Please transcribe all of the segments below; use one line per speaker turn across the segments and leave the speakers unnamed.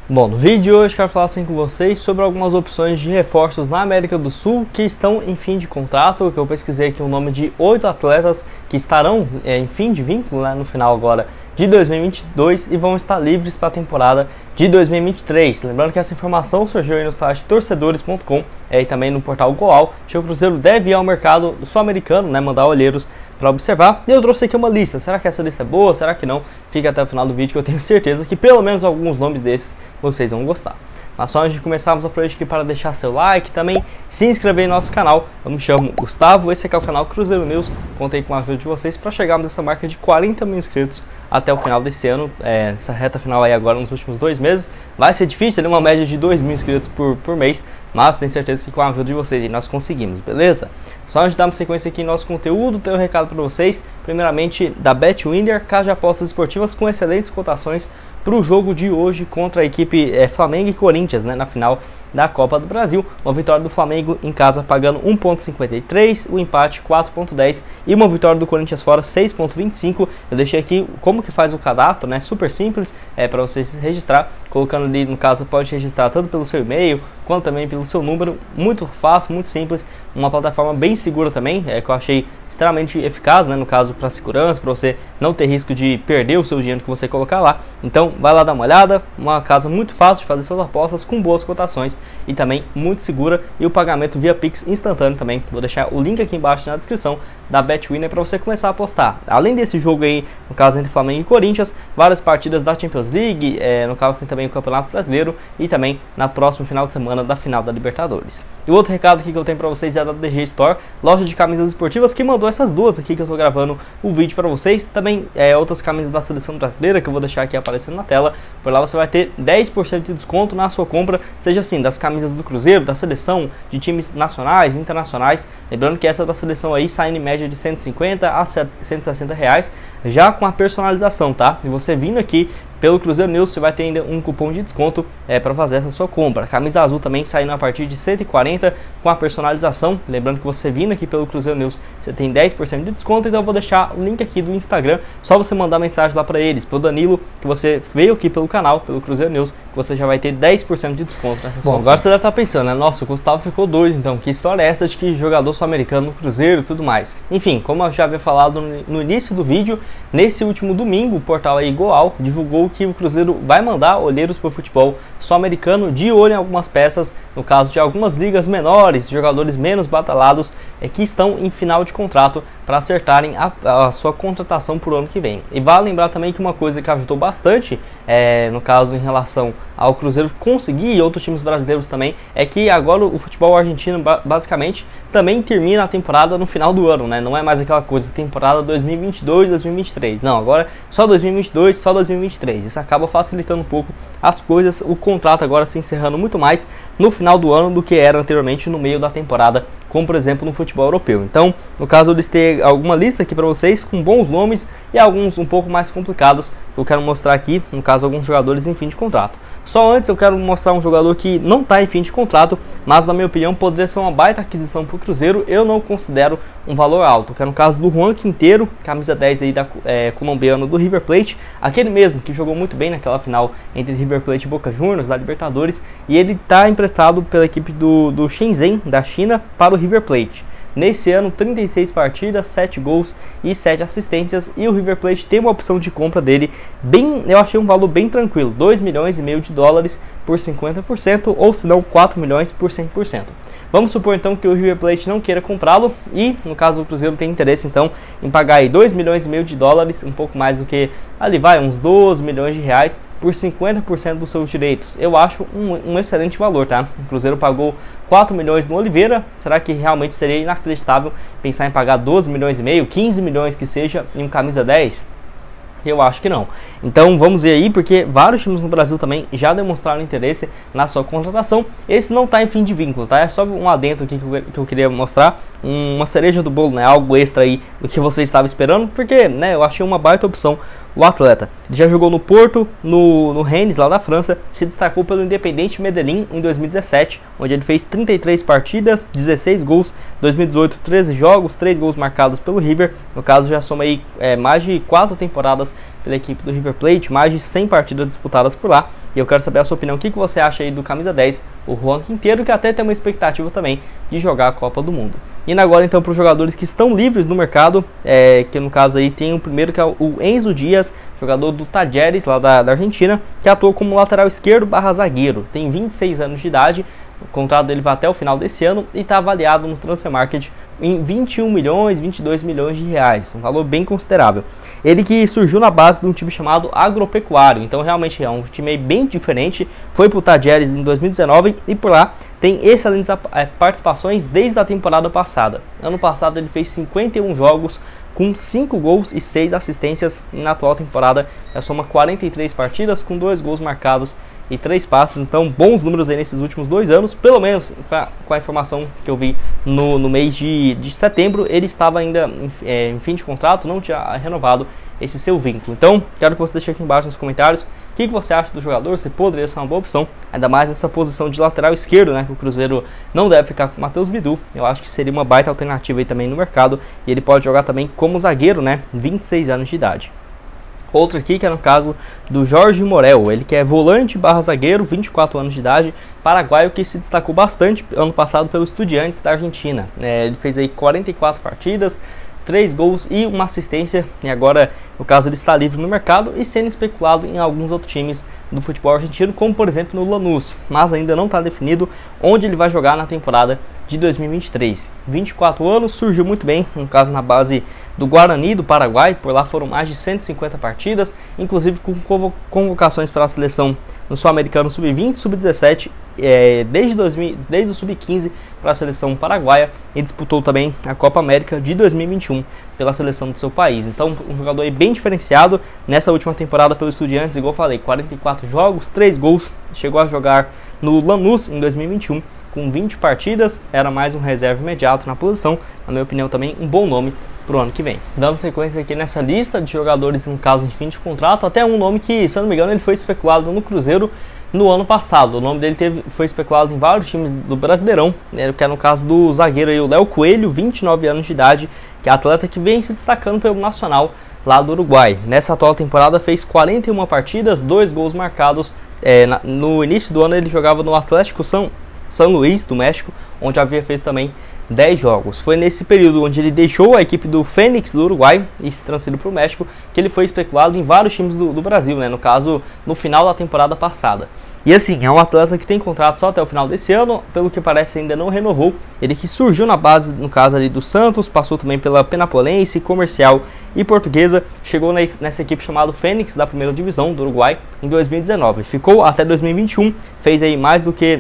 Bom, no vídeo de hoje quero falar com vocês sobre algumas opções de reforços na América do Sul que estão em fim de contrato, que eu pesquisei aqui o nome de 8 atletas que estarão em fim de vínculo, né, no final agora de 2022 e vão estar livres para a temporada de 2023. Lembrando que essa informação surgiu aí no site torcedores.com e também no portal Goal, que o Cruzeiro deve ir ao mercado sul-americano, né, mandar olheiros para observar. E eu trouxe aqui uma lista. Será que essa lista é boa? Será que não? Fica até o final do vídeo que eu tenho certeza que pelo menos alguns nomes desses vocês vão gostar. Mas só antes de começarmos, aproveite aqui para deixar seu like, também se inscrever em nosso canal. Eu me chamo Gustavo, esse aqui é o canal Cruzeiro News. Contei com a ajuda de vocês para chegarmos nessa marca de 40 mil inscritos até o final desse ano. Essa reta final aí agora nos últimos 2 meses. Vai ser difícil, ali uma média de 2 mil inscritos por mês. Mas tenho certeza que com a ajuda de vocês aí nós conseguimos, beleza? Só antes de darmos sequência aqui em nosso conteúdo, tenho um recado para vocês. Primeiramente da BetWinner, casa de apostas esportivas com excelentes cotações para o jogo de hoje contra a equipe Flamengo e Corinthians, né, na final da Copa do Brasil. Uma vitória do Flamengo em casa pagando 1,53, o empate 4,10 e uma vitória do Corinthians fora 6,25. Eu deixei aqui como que faz o cadastro, né? Super simples, para você se registrar, colocando ali, no caso, pode registrar tanto pelo seu e-mail quanto também pelo seu número. Muito fácil, muito simples, uma plataforma bem segura também, que eu achei extremamente eficaz, né, no caso para segurança, para você não ter risco de perder o seu dinheiro que você colocar lá. Então vai lá dar uma olhada, uma casa muito fácil de fazer suas apostas com boas cotações e também muito segura, e o pagamento via Pix instantâneo também. Vou deixar o link aqui embaixo na descrição da BetWinner para você começar a apostar. Além desse jogo aí, no caso entre Flamengo e Corinthians, várias partidas da Champions League, no caso tem também o Campeonato Brasileiro e também na próxima final de semana da final da Libertadores. E o outro recado aqui que eu tenho para vocês é da DG Store, loja de camisas esportivas, que mandou essas duas aqui que eu tô gravando o vídeo para vocês. Também outras camisas da seleção brasileira que eu vou deixar aqui aparecendo na tela. Por lá você vai ter 10% de desconto na sua compra, seja assim, das camisas do Cruzeiro, da seleção, de times nacionais, internacionais. Lembrando que essa da seleção aí sai em média de 150 a 160 reais, já com a personalização, tá? E você vindo aqui pelo Cruzeiro News, você vai ter ainda um cupom de desconto para fazer essa sua compra. A camisa azul também saindo a partir de 140 com a personalização. Lembrando que você vindo aqui pelo Cruzeiro News, você tem 10% de desconto. Então eu vou deixar o link aqui do Instagram, só você mandar mensagem lá para eles, pro Danilo, que você veio aqui pelo canal, pelo Cruzeiro News, que você já vai ter 10% de desconto nessa sua compra. Agora você deve estar pensando, né? Nossa, o Gustavo ficou doido, então que história é essa de que jogador sul-americano no Cruzeiro e tudo mais? Enfim, como eu já havia falado no início do vídeo, nesse último domingo o portal aí Goal divulgou que o Cruzeiro vai mandar olheiros para o futebol sul-americano, de olho em algumas peças, no caso de algumas ligas menores, jogadores menos badalados, que estão em final de contrato, para acertarem a sua contratação por ano que vem. E vale lembrar também que uma coisa que ajudou bastante, no caso em relação ao Cruzeiro conseguir, e outros times brasileiros também, é que agora o futebol argentino basicamente também termina a temporada no final do ano, né? Não é mais aquela coisa, temporada 2022, 2023, não, agora só 2022, só 2023. Isso acaba facilitando um pouco as coisas, o contrato agora se encerrando muito mais no final do ano do que era anteriormente no meio da temporada, como por exemplo no futebol europeu. Então, no caso, eu listei alguma lista aqui para vocês com bons nomes e alguns um pouco mais complicados que eu quero mostrar aqui, no caso alguns jogadores em fim de contrato. Só antes eu quero mostrar um jogador que não está em fim de contrato, mas na minha opinião poderia ser uma baita aquisição para o Cruzeiro. Eu não considero um valor alto, que é no caso do Juan Quintero, camisa 10 aí da colombiano do River Plate, aquele mesmo que jogou muito bem naquela final entre River Plate e Boca Juniors da Libertadores, e ele está emprestado pela equipe do Shenzhen da China para o River Plate. Nesse ano, 36 partidas, 7 gols e 7 assistências, e o River Plate tem uma opção de compra dele eu achei um valor bem tranquilo, 2,5 milhões de dólares por 50%, ou se não 4 milhões por 100%. Vamos supor então que o River Plate não queira comprá-lo e, no caso, o Cruzeiro tem interesse então em pagar aí 2,5 milhões de dólares, um pouco mais do que ali vai, uns 12 milhões de reais por 50% dos seus direitos. Eu acho um excelente valor, tá? O Cruzeiro pagou 4 milhões no Oliveira. Será que realmente seria inacreditável pensar em pagar 12 milhões e meio, 15 milhões que seja em um camisa 10? Eu acho que não. Então vamos ver aí, porque vários times no Brasil também já demonstraram interesse na sua contratação. Esse não está em fim de vínculo, tá? É só um adendo aqui que eu queria mostrar, uma cereja do bolo, né? Algo extra aí do que você estava esperando, porque, né, eu achei uma baita opção o atleta. Ele já jogou no Porto, no Rennes, lá da França, se destacou pelo Independente Medellín em 2017, onde ele fez 33 partidas, 16 gols, 2018 13 jogos, 3 gols marcados pelo River. No caso já soma aí mais de 4 temporadas pela equipe do River Plate, mais de 100 partidas disputadas por lá. E eu quero saber a sua opinião, o que você acha aí do camisa 10, o Juan Quinteiro, que até tem uma expectativa também de jogar a Copa do Mundo. Indo agora então para os jogadores que estão livres no mercado, que no caso aí tem o primeiro, que é o Enzo Dias, jogador do Talleres, lá da Argentina, que atuou como lateral esquerdo / zagueiro, tem 26 anos de idade, o contrato dele vai até o final desse ano e está avaliado no Transfer Market em 21 milhões, 22 milhões de reais, um valor bem considerável. Ele que surgiu na base de um time chamado Agropecuário, então realmente é um time bem diferente, foi para o Talleres em 2019 e por lá tem excelentes participações desde a temporada passada. Ano passado ele fez 51 jogos, com 5 gols e 6 assistências. Na atual temporada já soma 43 partidas, com 2 gols marcados e 3 passes, então bons números aí nesses últimos 2 anos, pelo menos com a informação que eu vi no mês de setembro, ele estava ainda em fim de contrato, não tinha renovado esse seu vínculo. Então, quero que você deixe aqui embaixo nos comentários o que você acha do jogador, se poderia ser uma boa opção, ainda mais nessa posição de lateral esquerdo, né, que o Cruzeiro não deve ficar com o Matheus Bidu. Eu acho que seria uma baita alternativa aí também no mercado, e ele pode jogar também como zagueiro, né, 26 anos de idade. Outro aqui que é no caso do Jorge Morel, ele que é volante / zagueiro, 24 anos de idade, paraguaio, que se destacou bastante ano passado pelo Estudiantes da Argentina. Ele fez aí 44 partidas, 3 gols e uma assistência, e agora no caso ele está livre no mercado e sendo especulado em alguns outros times do futebol argentino, como por exemplo no Lanús, mas ainda não está definido onde ele vai jogar na temporada de 2023. 24 anos, surgiu muito bem, no caso na base do Guarani do Paraguai, por lá foram mais de 150 partidas, inclusive com convocações para a seleção no Sul-Americano Sub-20, Sub-17, desde o Sub-15 para a seleção paraguaia, e disputou também a Copa América de 2021 pela seleção do seu país. Então um jogador aí bem diferenciado nessa última temporada pelo Estudiantes, igual eu falei, 44 jogos, 3 gols, chegou a jogar no Lanús em 2021 com 20 partidas, era mais um reserva imediato na posição, na minha opinião também um bom nome para o ano que vem. Dando sequência aqui nessa lista de jogadores no caso em fim de contrato, até um nome que, se eu não me engano, ele foi especulado no Cruzeiro no ano passado. O nome dele foi especulado em vários times do Brasileirão, que é no caso do zagueiro aí, o Léo Coelho, 29 anos de idade, que é atleta que vem se destacando pelo Nacional lá do Uruguai. Nessa atual temporada fez 41 partidas, 2 gols marcados. No início do ano ele jogava no Atlético São Luís do México, onde havia feito também 10 jogos. Foi nesse período onde ele deixou a equipe do Fênix do Uruguai e se transferiu para o México que ele foi especulado em vários times do Brasil, no caso no final da temporada passada. E assim, é um atleta que tem contrato só até o final desse ano, pelo que parece ainda não renovou. Ele que surgiu na base, no caso ali do Santos, passou também pela Penapolense, Comercial e Portuguesa, chegou nessa equipe chamada Fênix da primeira divisão do Uruguai em 2019. Ficou até 2021, fez aí mais do que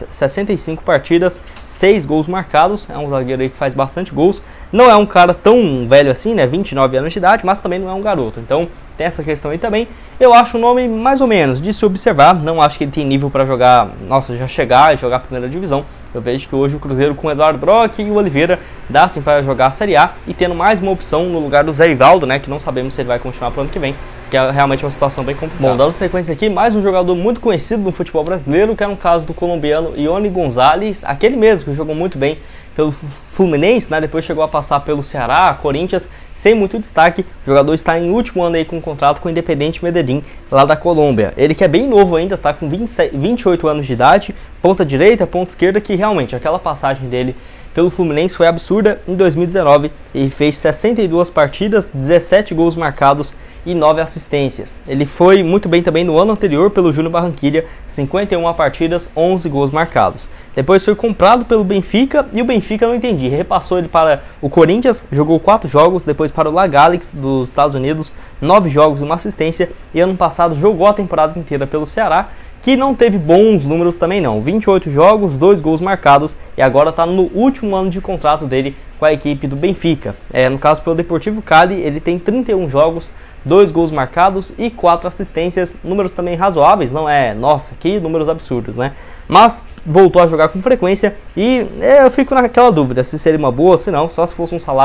65 partidas, 6 gols marcados, é um zagueiro aí que faz bastante gols. Não é um cara tão velho assim, 29 anos de idade, mas também não é um garoto. Então tem essa questão aí também. Eu acho o nome mais ou menos de se observar. Não acho que ele tem nível para jogar, já chegar e jogar a primeira divisão. Eu vejo que hoje o Cruzeiro com o Eduardo Brock e o Oliveira dá sim para jogar a Série A e tendo mais uma opção no lugar do Zé Ivaldo, que não sabemos se ele vai continuar para o ano que vem, que é realmente uma situação bem complicada. Bom, dando sequência aqui, mais um jogador muito conhecido no futebol brasileiro, que é no caso do colombiano Iony Gonzalez, aquele mesmo que jogou muito bem pelo Fluminense, depois chegou a passar pelo Ceará, Corinthians, sem muito destaque. O jogador está em último ano aí com contrato com o Independiente Medellín, lá da Colômbia. Ele que é bem novo ainda, está com 28 anos de idade, ponta direita, ponta esquerda, que realmente aquela passagem dele pelo Fluminense foi absurda em 2019. Ele fez 62 partidas, 17 gols marcados e 9 assistências. Ele foi muito bem também no ano anterior pelo Júnior Barranquilla, 51 partidas, 11 gols marcados. Depois foi comprado pelo Benfica e o Benfica, não entendi, repassou ele para o Corinthians, jogou 4 jogos, depois para o La Galaxy dos Estados Unidos, 9 jogos e uma assistência, e ano passado jogou a temporada inteira pelo Ceará, que não teve bons números também não, 28 jogos, 2 gols marcados, e agora está no último ano de contrato dele com a equipe do Benfica. No caso pelo Deportivo Cali, ele tem 31 jogos, 2 gols marcados e 4 assistências, números também razoáveis, não é, nossa, que números absurdos, mas voltou a jogar com frequência e eu fico naquela dúvida se seria uma boa, se não, só se fosse um salário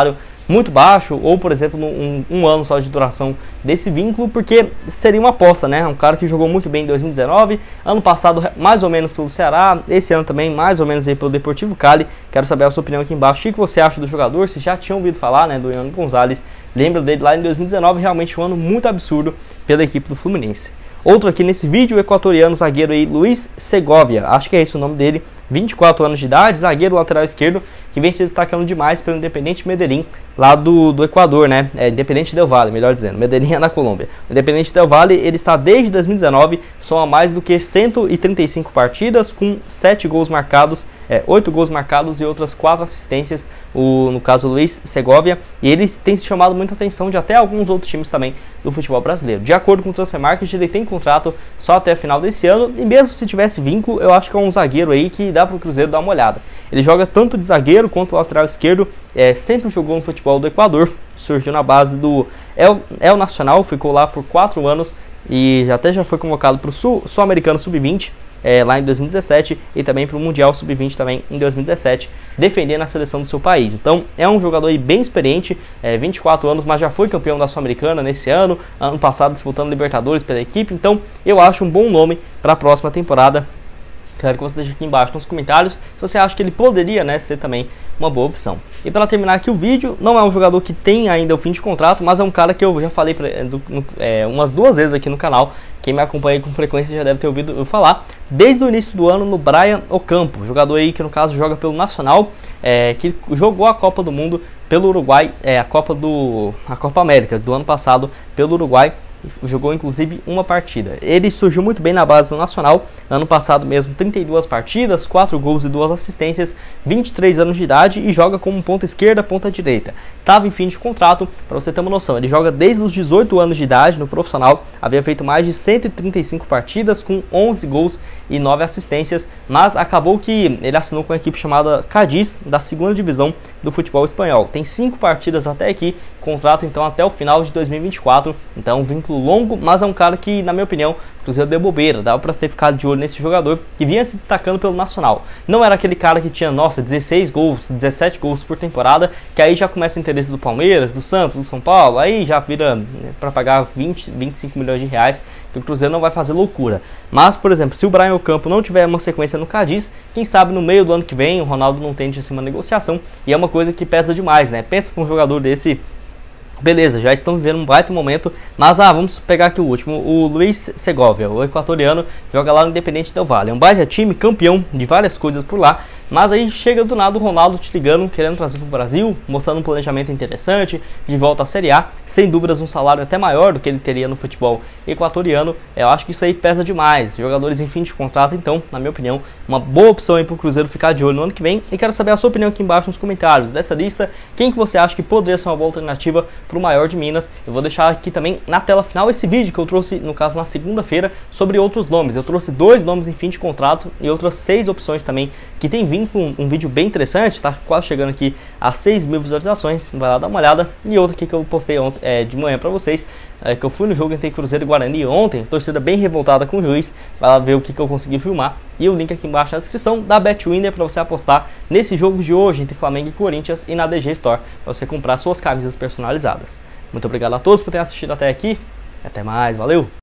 muito baixo, ou por exemplo um ano só de duração desse vínculo, porque seria uma aposta, né? Um cara que jogou muito bem em 2019, ano passado mais ou menos pelo Ceará, esse ano também mais ou menos aí pelo Deportivo Cali. Quero saber a sua opinião aqui embaixo. O que você acha do jogador? Se já tinham ouvido falar, né, do Ian Gonzalez, lembra dele lá em 2019, realmente um ano muito absurdo pela equipe do Fluminense. Outro aqui nesse vídeo, o equatoriano zagueiro aí, Luiz Segovia, acho que é esse o nome dele, 24 anos de idade, zagueiro lateral esquerdo, que vem se destacando demais pelo Independiente Medellín, lá do Equador, né? Independiente Del Valle, melhor dizendo, Medellín é na Colômbia. O Independiente Del Valle, ele está desde 2019, soma mais do que 135 partidas, com 7 gols marcados, 8 gols marcados e outras 4 assistências, no caso Luiz Segovia, e ele tem chamado muita atenção de até alguns outros times também do futebol brasileiro. De acordo com o Transfermarkt, ele tem contrato só até a final desse ano, e mesmo se tivesse vínculo, eu acho que é um zagueiro aí que dá para o Cruzeiro dar uma olhada. Ele joga tanto de zagueiro quanto lateral esquerdo, sempre jogou no futebol do Equador, surgiu na base do El Nacional, ficou lá por 4 anos e até já foi convocado para o Sul-Americano Sub-20 lá em 2017 e também para o Mundial Sub-20 também em 2017, defendendo a seleção do seu país. Então é um jogador aí bem experiente, 24 anos, mas já foi campeão da Sul-Americana nesse ano passado disputando Libertadores pela equipe, então eu acho um bom nome para a próxima temporada. Quero que você deixe aqui embaixo nos comentários se você acha que ele poderia, né, ser também uma boa opção. E para terminar aqui o vídeo, não é um jogador que tem ainda o fim de contrato, mas é um cara que eu já falei umas 2 vezes aqui no canal. Quem me acompanha com frequência já deve ter ouvido eu falar. Desde o início do ano no Brian Ocampo, jogador aí que no caso joga pelo Nacional, que jogou a Copa do Mundo pelo Uruguai, a Copa América do ano passado pelo Uruguai. Jogou inclusive uma partida. Ele surgiu muito bem na base do Nacional, ano passado mesmo 32 partidas, 4 gols e 2 assistências, 23 anos de idade e joga como ponta esquerda, ponta direita. Estava em fim de contrato, para você ter uma noção, ele joga desde os 18 anos de idade no profissional, havia feito mais de 135 partidas com 11 gols e 9 assistências, mas acabou que ele assinou com a equipe chamada Cádiz, da 2ª divisão do futebol espanhol. Tem 5 partidas até aqui, contrato então até o final de 2024, então um vínculo longo, mas é um cara que, na minha opinião, o Cruzeiro deu bobeira, dava para ter ficado de olho nesse jogador que vinha se destacando pelo Nacional. Não era aquele cara que tinha, 16 gols, 17 gols por temporada, que aí já começa o interesse do Palmeiras, do Santos, do São Paulo, aí já vira para pagar 25 milhões de reais, que o Cruzeiro não vai fazer loucura. Mas, por exemplo, se o Brian Ocampo não tiver uma sequência no Cádiz, quem sabe no meio do ano que vem o Ronaldo não tente assim uma negociação, e é uma coisa que pesa demais, né? Pensa com um jogador desse. Beleza, já estão vivendo um baita momento, mas vamos pegar aqui o último, o Luiz Segovia, o equatoriano, joga lá no Independiente Del Valle, é um baita time, campeão de várias coisas por lá, mas aí chega do nada o Ronaldo te ligando, querendo trazer para o Brasil, mostrando um planejamento interessante, de volta à Série A, sem dúvidas um salário até maior do que ele teria no futebol equatoriano. Eu acho que isso aí pesa demais, jogadores em fim de contrato, então, na minha opinião, uma boa opção aí para o Cruzeiro ficar de olho no ano que vem, e quero saber a sua opinião aqui embaixo nos comentários dessa lista, quem que você acha que poderia ser uma boa alternativa para o maior de Minas. Eu vou deixar aqui também na tela final esse vídeo que eu trouxe, no caso na segunda-feira, sobre outros nomes. Eu trouxe 2 nomes em fim de contrato e outras 6 opções também que tem vindo com um vídeo bem interessante, tá quase chegando aqui a 6.000 visualizações, vai lá dar uma olhada. E outra aqui que eu postei ontem, de manhã para vocês, que eu fui no jogo entre Cruzeiro e Guarani ontem, torcida bem revoltada com o juiz, vai lá ver o que eu consegui filmar, e o link aqui embaixo na descrição da BetWinner para você apostar nesse jogo de hoje entre Flamengo e Corinthians e na DG Store, para você comprar suas camisas personalizadas. Muito obrigado a todos por terem assistido até aqui, até mais, valeu!